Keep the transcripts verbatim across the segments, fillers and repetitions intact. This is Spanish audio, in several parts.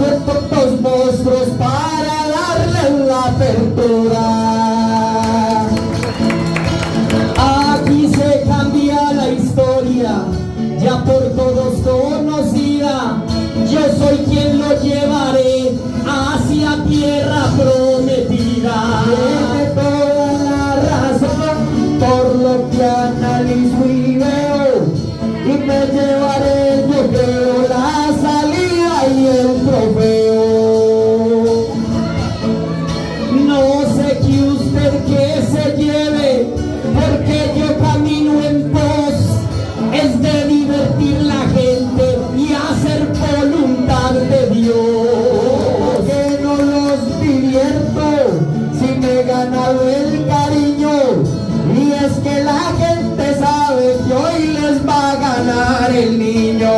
tontos monstruos para darle la apertura. Aquí se cambia la historia, ya por todos conocida. Yo soy quien lo llevaré hacia tierra prometida. Tiene toda la razón por lo que analizo y veo, y me llevaré, yo creo, la salida y el trofeo. No sé que usted que se lleve, porque yo camino en pos es de divertir la gente y hacer voluntad de Dios. Que no los divierto si me he ganado el cariño, y es que la gente sabe que hoy les va a ganar el niño.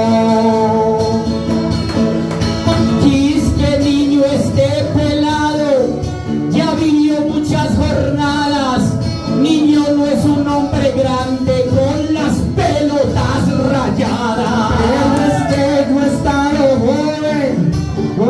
Quisque niño esté pelado, ya vivió muchas jornadas. Niño no es un hombre grande con las pelotas rayadas. Pero es que yo he estado joven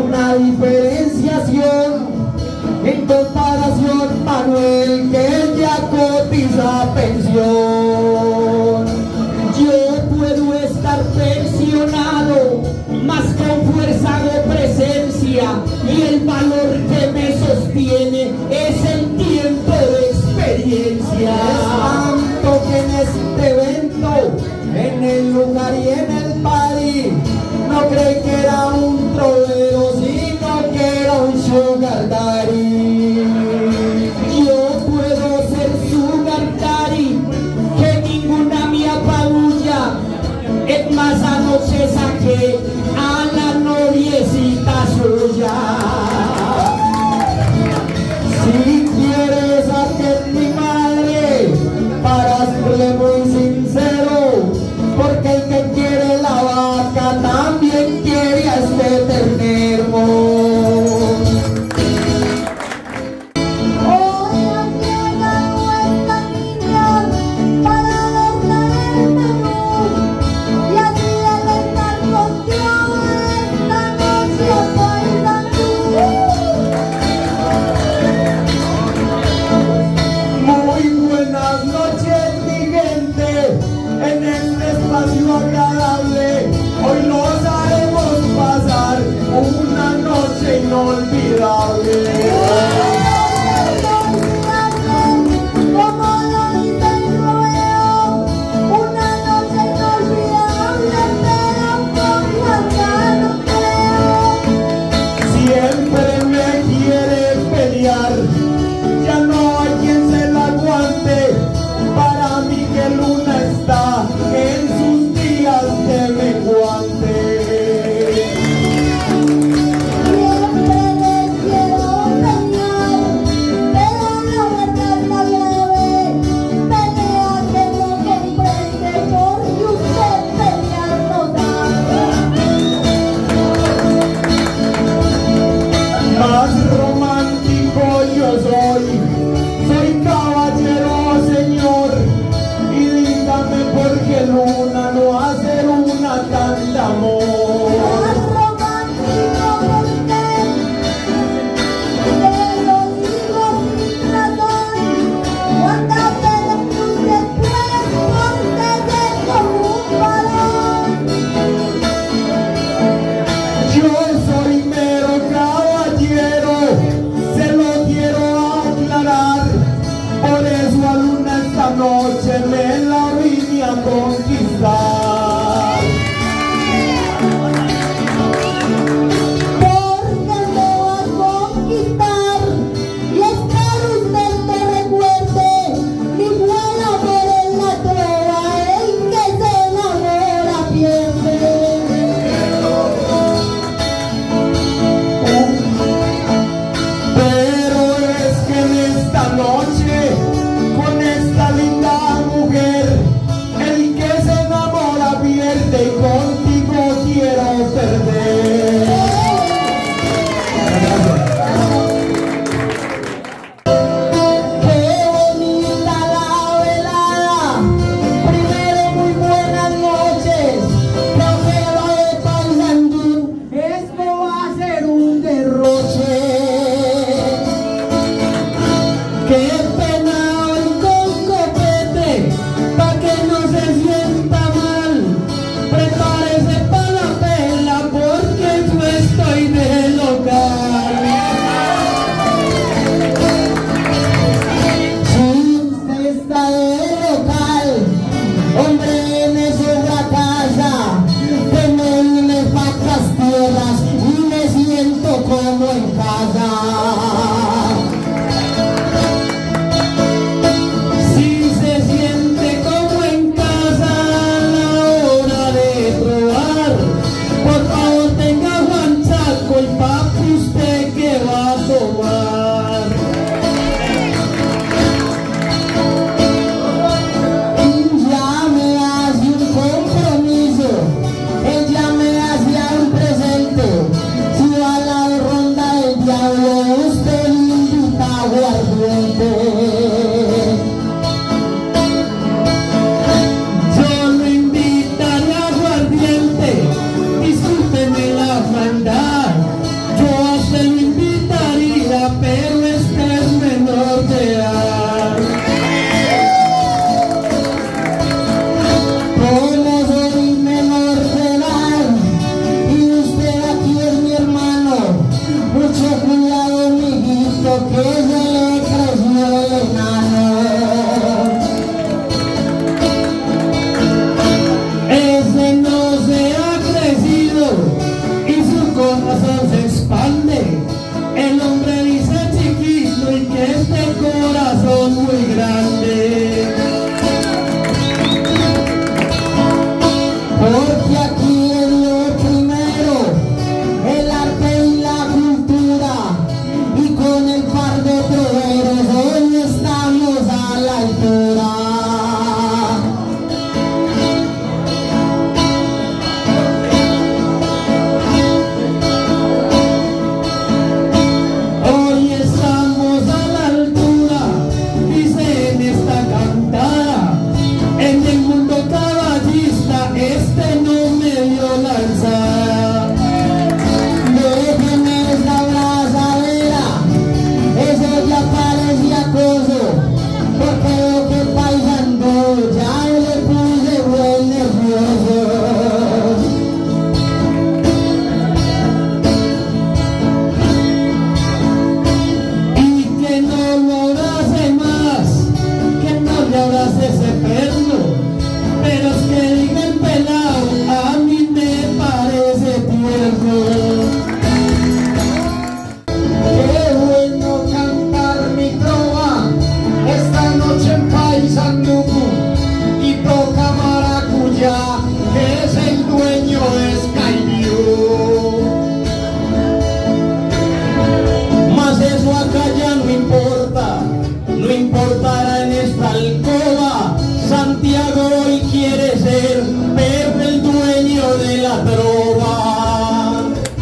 acostará en esta alcoba. Santiago hoy quiere ser Pepe el dueño de la trova.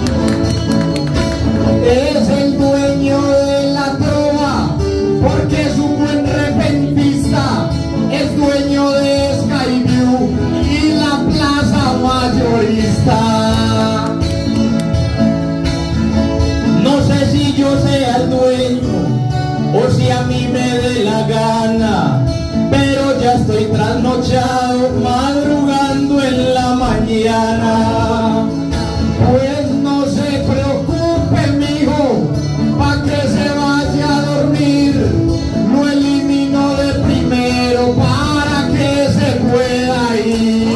Es el dueño de la trova porque es un buen repentista. Es dueño de Skyview y la plaza mayorista. No sé si yo sea el dueño o si a mí me dé la gana, pero ya estoy trasnochado, madrugando en la mañana. Pues no se preocupe, mijo, pa' que se vaya a dormir. Lo elimino de primero para que se pueda ir.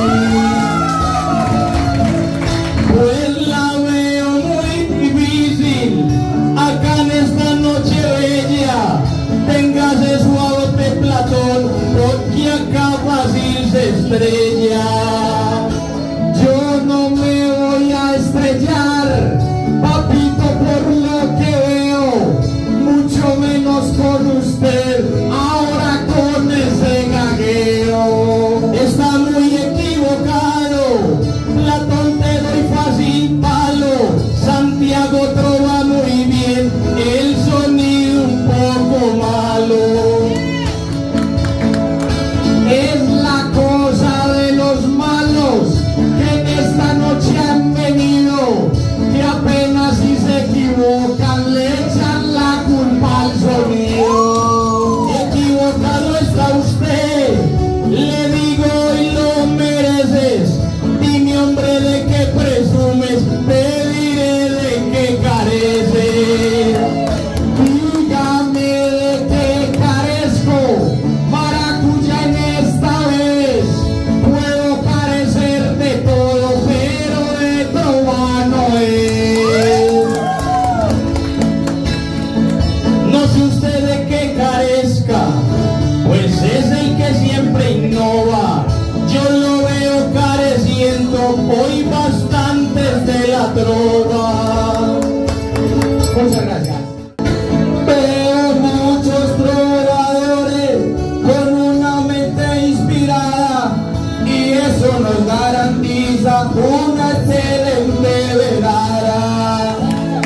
Pues la veo muy difícil acá en esta noche bella. Téngase suave, Platón, porque acá fácil se estrella. Yo no me voy a estrellar, papito, por lo que veo, mucho menos con usted, ahora con ese gagueo. Está muy equivocado, Platón, te doy fácil palo. Santiago trova muy bien, el sonido un poco malo. Es la cosa de los malos que en esta noche han venido, que apenas si se equivocan le echan la culpa al sonido. Equivocado está usted, le digo y lo mereces. Dime, hombre, de qué presumes, te diré de qué careces. Dígame de qué carezco, maracuya, en esta vez. Puedo carecer de todo, pero de trova no es. No sé usted de qué carezca, pues es el que siempre innova. Yo lo veo careciendo hoy bastantes de la trova. Muchas gracias. Veo muchos trovadores con una mente inspirada y eso nos garantiza una excelente velada.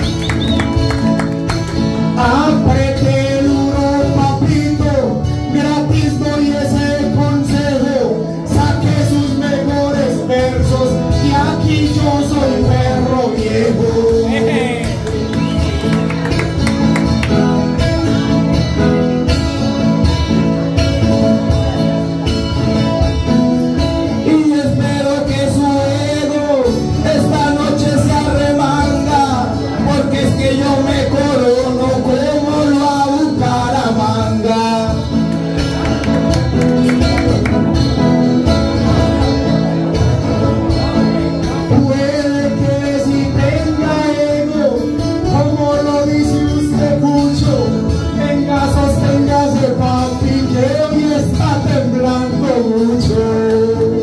Apriete duro, papito, gratis doy ese consejo. Saque sus mejores versos y aquí yo soy perro viejo. Y espero que su ego esta noche se arremanga, porque es que yo me corono como lo a Bucaramanga. Puede que si tenga ego, como lo dice usted mucho, venga, sosténgase, papi, que hoy está temblando mucho.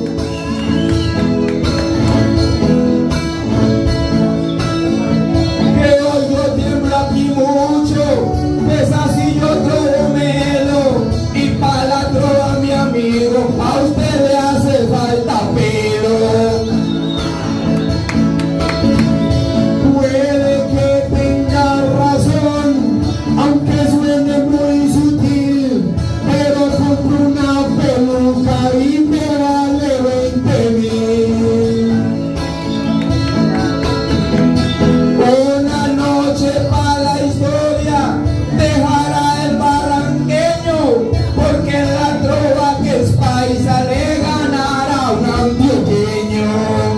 Que hoy yo tiemblo aquí mucho, pues así yo trovo melo, y pa' la trova, mi amigo, a usted le hace falta pelo. Puede que tenga razón, aunque suene muy sutil, pero compro una peluca y me vale veinte mil. Una noche para la historia dejará el barranqueño, porque la trova que es paisa le ganará un antioqueño.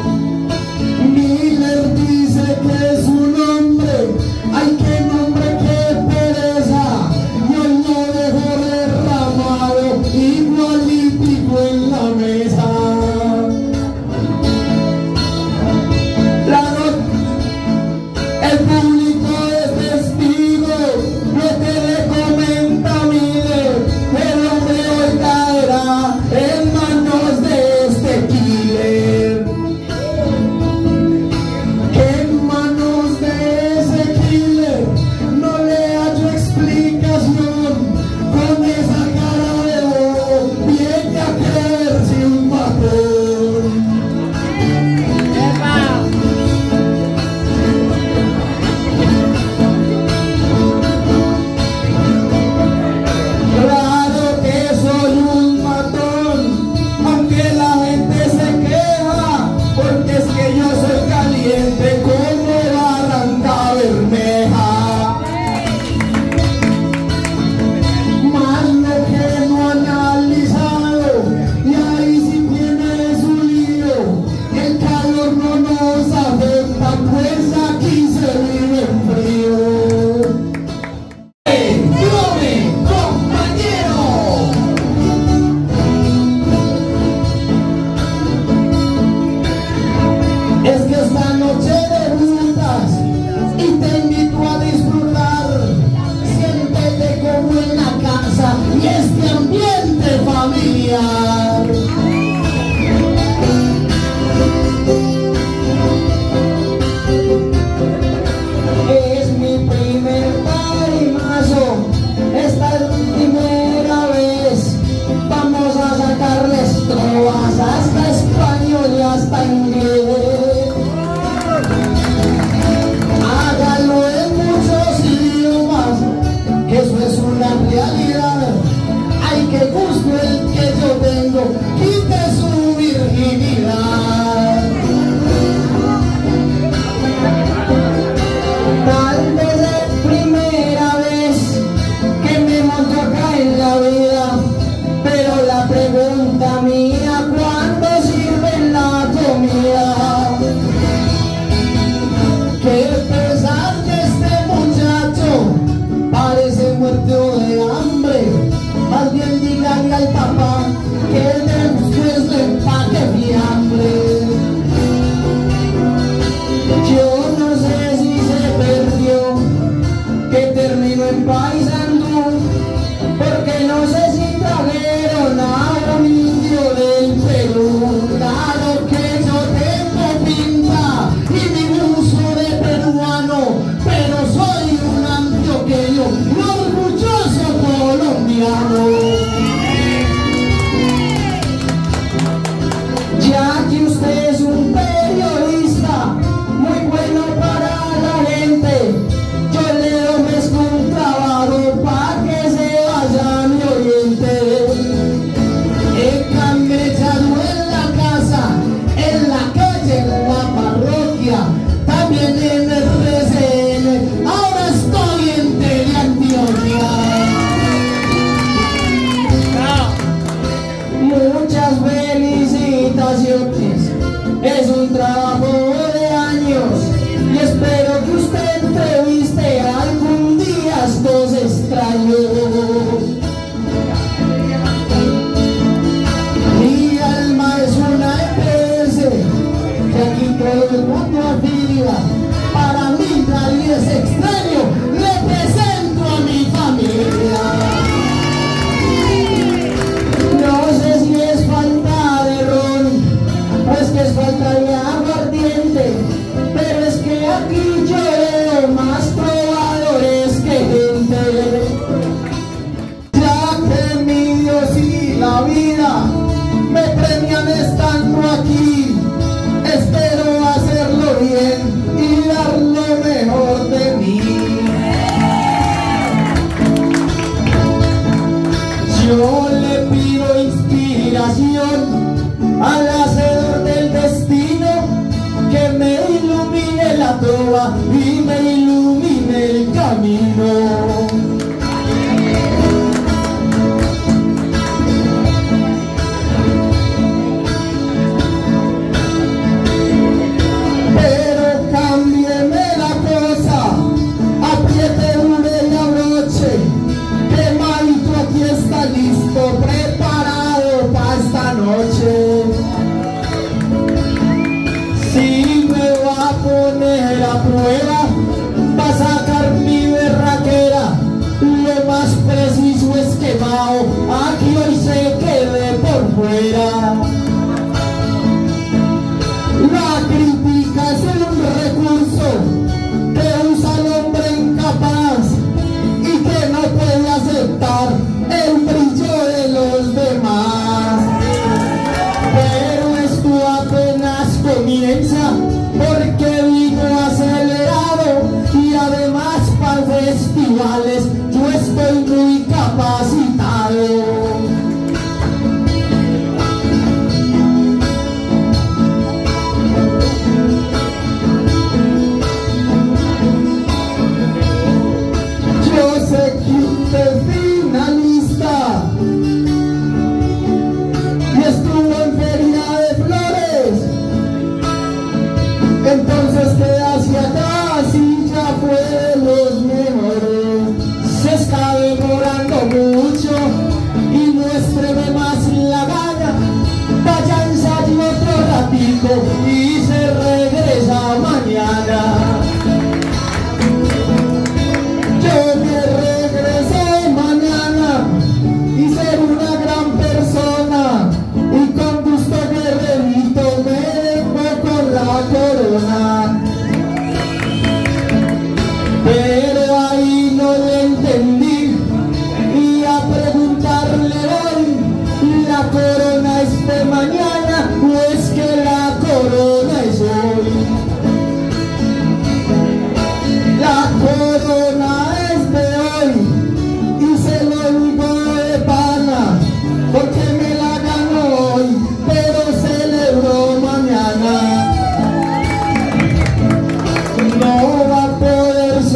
Miller dice que es un hombre, ay, qué nombre, qué pereza. Yo lo dejo derramado, igualitico en la mesa. La no- el público es testigo, lo que le comenta Miller. El hombre hoy caerá en manos de este killer. Que en manos de ese killer no le hallo explicación. Con esa cara Tal vez es primera vez que me monto acá en la vida, pero la pregunta mía, ¿cuándo sirven la comida? Qué pesar que este muchacho parece muerto de hambre. Más bien dígale al papá que después le empaque fiambre. Yo no sé si se perdió, que terminó en Paysandú, porque no sé si trajeron a un indio del Perú. Claro que yo tengo pinta y mi uso de peruano, pero soy un antioqueño, un orgulloso colombiano. Ya que usted es un periodista muy bueno para la gente, yo le ofrezco un trabajo para que se vaya a mi oriente. He camellado en la casa, en la calle, en la parroquia, también en el R C N, ahora estoy en Teleantioquia. Muchas felicitaciones, es un trabajo de años y espero que usted entreviste algún día a estos extraños. Mi alma es una E P S que aquí todo el mundo afila. Para mí nadie es extraño, le presento a mi familia. No sé si es falta de ron, pues que es falta de aguardiente, pero es que aquí yo veo más probadores que gente. Ya que mi Dios y la vida me premian estando aquí, espero hacerlo bien y dar lo mejor de mí. Yo le pido inspiración al hacedor del destino, que me ilumine la trova y me ilumine el camino. Pero cámbieme la cosa, apriete una de la broche, que Marito aquí está listo, preparado para esta noche. Si me va a poner a prueba, va a sacar mi berraquera, lo más preciso es que Mao aquí hoy se quede por fuera. La crítica es un recurso que usa el hombre incapaz y que no puede aceptar el brillo de los demás. Pero esto apenas comienza, porque vino acelerado y además para festivales yo estoy muy capacitado. Yo sé que usted es finalista y estuvo en Feria de Flores, entonces quédase acá si ya fue de los mejores. Se está demorando mucho y muéstreme más la gana, vaya a ensayar otro ratico y se regresa mañana. Yo me regresé mañana y ser una gran persona, y con gusto guerrerito me dejo con la corona. Pero ahí no le entendí y a preguntarle hoy, ¿la corona es de mañana o es que la corona es hoy? La corona es de hoy y se lo digo de pana, porque me la ganó hoy, pero celebró mañana. No va a poder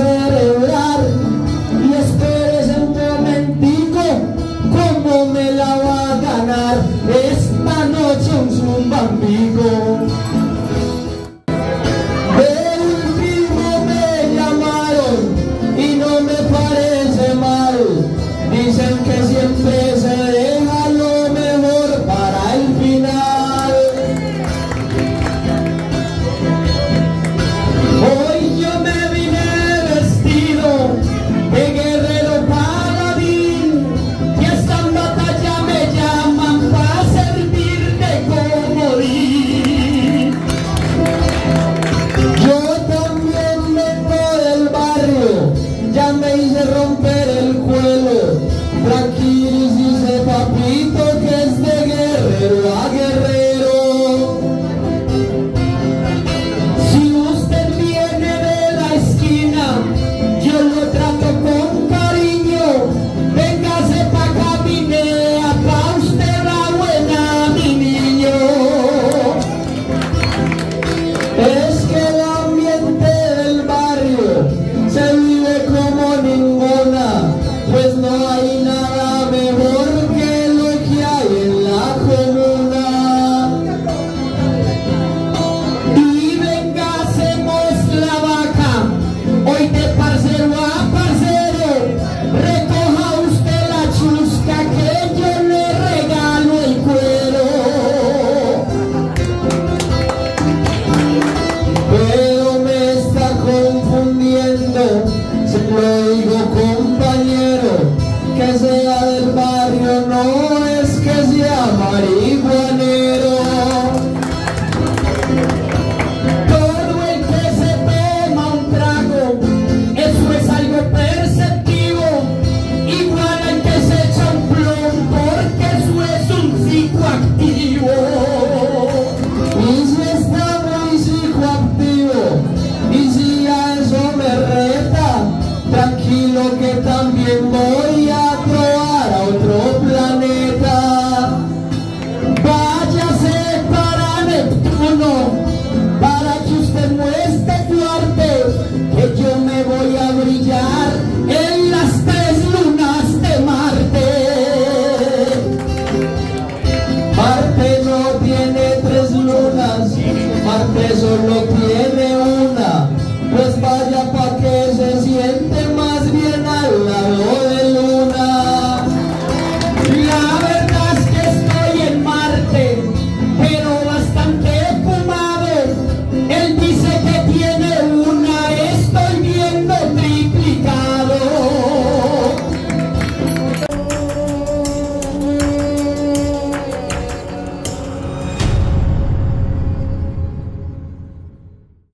tranquilo que también voy a probar a otro planeta. Váyase para Neptuno, para que usted muestre fuerte que yo me voy a brillar en las tres lunas de Marte. Marte no tiene tres lunas, Marte solo tiene